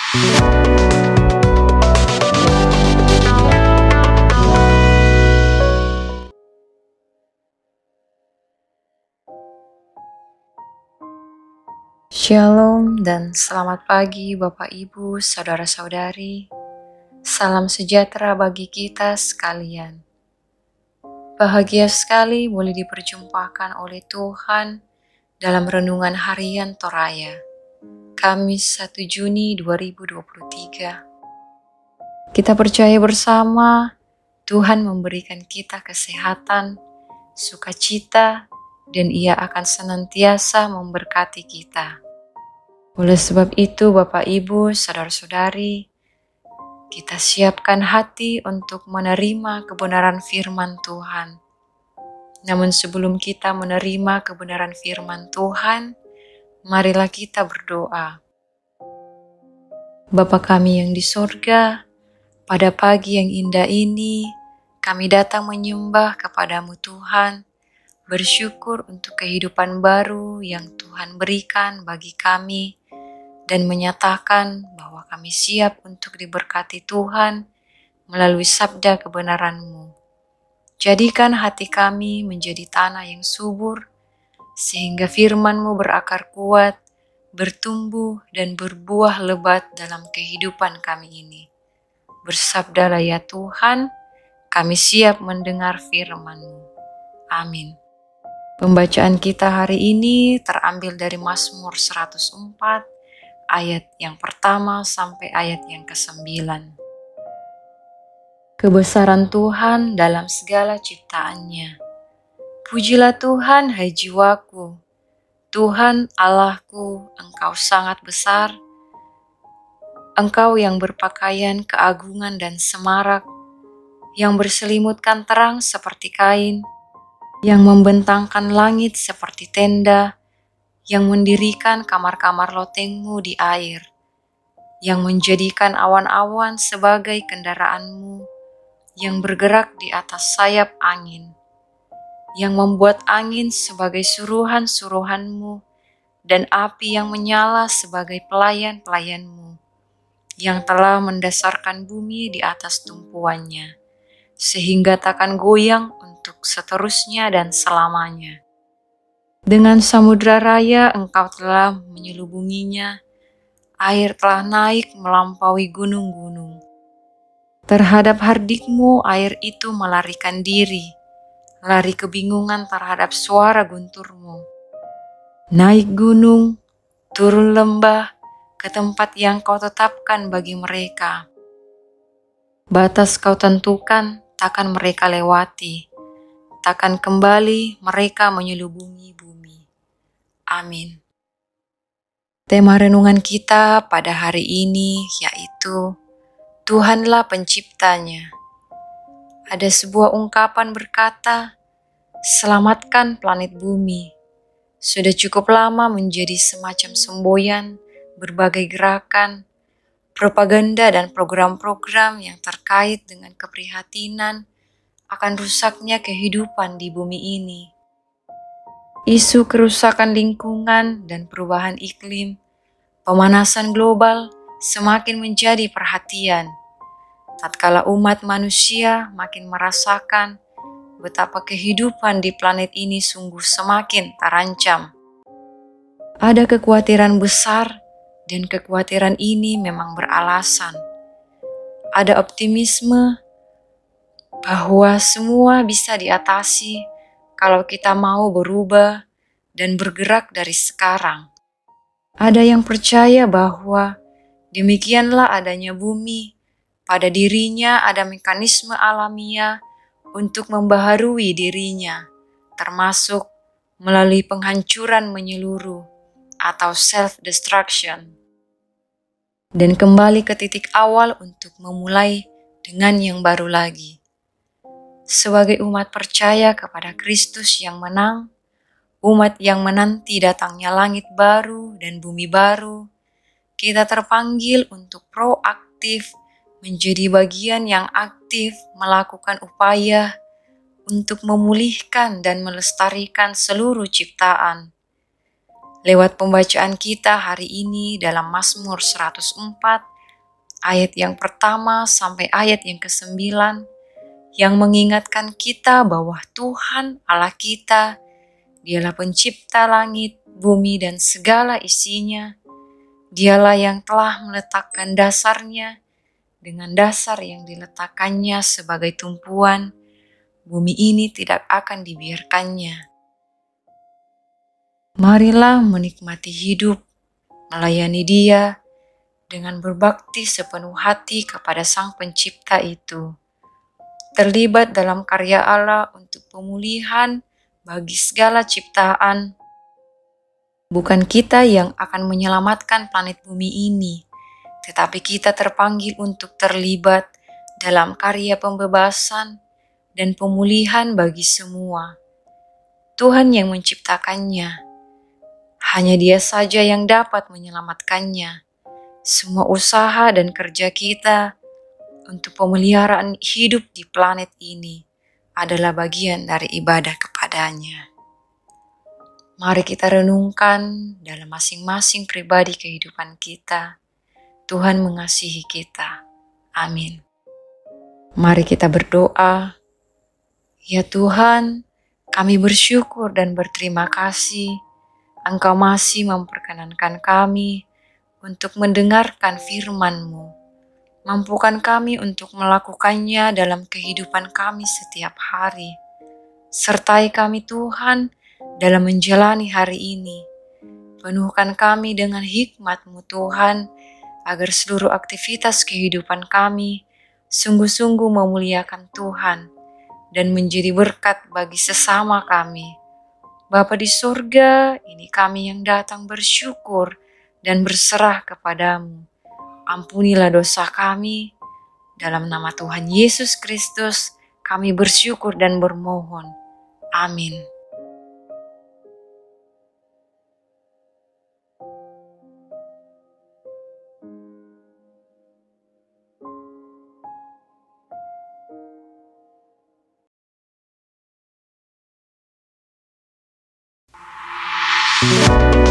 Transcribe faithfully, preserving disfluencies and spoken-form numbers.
Shalom dan selamat pagi Bapak Ibu, Saudara-saudari. Salam sejahtera bagi kita sekalian. Bahagia sekali boleh diperjumpakan oleh Tuhan dalam renungan harian Toraya, Kamis satu Juni dua ribu dua puluh tiga. Kita percaya bersama Tuhan memberikan kita kesehatan, sukacita, dan Ia akan senantiasa memberkati kita. Oleh sebab itu, Bapak Ibu, Saudara-saudari, kita siapkan hati untuk menerima kebenaran firman Tuhan. Namun sebelum kita menerima kebenaran firman Tuhan, marilah kita berdoa. Bapa kami yang di sorga, pada pagi yang indah ini, kami datang menyembah kepadamu Tuhan, bersyukur untuk kehidupan baru yang Tuhan berikan bagi kami, dan menyatakan bahwa kami siap untuk diberkati Tuhan melalui sabda kebenaran-Mu. Jadikan hati kami menjadi tanah yang subur, sehingga firman-Mu berakar kuat, bertumbuh dan berbuah lebat dalam kehidupan kami ini. Bersabdalah ya Tuhan, kami siap mendengar firman-Mu. Amin. Pembacaan kita hari ini terambil dari Mazmur seratus empat, ayat yang pertama sampai ayat yang kesembilan. Kebesaran Tuhan dalam segala ciptaannya. Pujilah Tuhan, hai jiwaku. Tuhan Allahku, Engkau sangat besar. Engkau yang berpakaian keagungan dan semarak, yang berselimutkan terang seperti kain, yang membentangkan langit seperti tenda, yang mendirikan kamar-kamar loteng-Mu di air, yang menjadikan awan-awan sebagai kendaraan-Mu, yang bergerak di atas sayap angin, yang membuat angin sebagai suruhan-suruhan-Mu, dan api yang menyala sebagai pelayan-pelayan-Mu, yang telah mendasarkan bumi di atas tumpuannya, sehingga takkan goyang untuk seterusnya dan selamanya. Dengan samudra raya Engkau telah menyelubunginya, air telah naik melampaui gunung-gunung. Terhadap hardik-Mu air itu melarikan diri, lari kebingungan terhadap suara guntur-Mu. Naik gunung, turun lembah, ke tempat yang Kau tetapkan bagi mereka. Batas Kau tentukan, takkan mereka lewati. Takkan kembali mereka menyelubungi bumi. Amin. Tema renungan kita pada hari ini yaitu Tuhanlah penciptanya. Ada sebuah ungkapan berkata, selamatkan planet bumi. Sudah cukup lama menjadi semacam semboyan berbagai gerakan, propaganda dan program-program yang terkait dengan keprihatinan akan rusaknya kehidupan di bumi ini. Isu kerusakan lingkungan dan perubahan iklim, pemanasan global semakin menjadi perhatian, tatkala umat manusia makin merasakan betapa kehidupan di planet ini sungguh semakin terancam. Ada kekhawatiran besar, dan kekhawatiran ini memang beralasan. Ada optimisme bahwa semua bisa diatasi kalau kita mau berubah dan bergerak dari sekarang. Ada yang percaya bahwa demikianlah adanya bumi, pada dirinya ada mekanisme alamiah untuk membaharui dirinya, termasuk melalui penghancuran menyeluruh atau self-destruction, dan kembali ke titik awal untuk memulai dengan yang baru lagi. Sebagai umat percaya kepada Kristus yang menang, umat yang menanti datangnya langit baru dan bumi baru, kita terpanggil untuk proaktif menjadi bagian yang aktif melakukan upaya untuk memulihkan dan melestarikan seluruh ciptaan. Lewat pembacaan kita hari ini dalam Mazmur seratus empat ayat yang pertama sampai ayat yang kesembilan, yang mengingatkan kita bahwa Tuhan Allah kita, Dialah pencipta langit, bumi, dan segala isinya. Dialah yang telah meletakkan dasarnya dengan dasar yang diletakkannya sebagai tumpuan. Bumi ini tidak akan dibiarkannya. Marilah menikmati hidup, melayani Dia, dengan berbakti sepenuh hati kepada Sang Pencipta itu. Terlibat dalam karya Allah untuk pemulihan bagi segala ciptaan. Bukan kita yang akan menyelamatkan planet bumi ini, tetapi kita terpanggil untuk terlibat dalam karya pembebasan dan pemulihan bagi semua. Tuhan yang menciptakannya, hanya Dia saja yang dapat menyelamatkannya. Semua usaha dan kerja kita untuk pemeliharaan hidup di planet ini adalah bagian dari ibadah kepadanya. Mari kita renungkan dalam masing-masing pribadi kehidupan kita. Tuhan mengasihi kita. Amin. Mari kita berdoa. Ya Tuhan, kami bersyukur dan berterima kasih Engkau masih memperkenankan kami untuk mendengarkan firman-Mu. Mampukan kami untuk melakukannya dalam kehidupan kami setiap hari. Sertai kami Tuhan dalam menjalani hari ini. Penuhkan kami dengan hikmat-Mu Tuhan, agar seluruh aktivitas kehidupan kami sungguh-sungguh memuliakan Tuhan dan menjadi berkat bagi sesama kami. Bapa di surga, ini kami yang datang bersyukur dan berserah kepadamu. Ampunilah dosa kami. Dalam nama Tuhan Yesus Kristus, kami bersyukur dan bermohon. Amin. Thank you.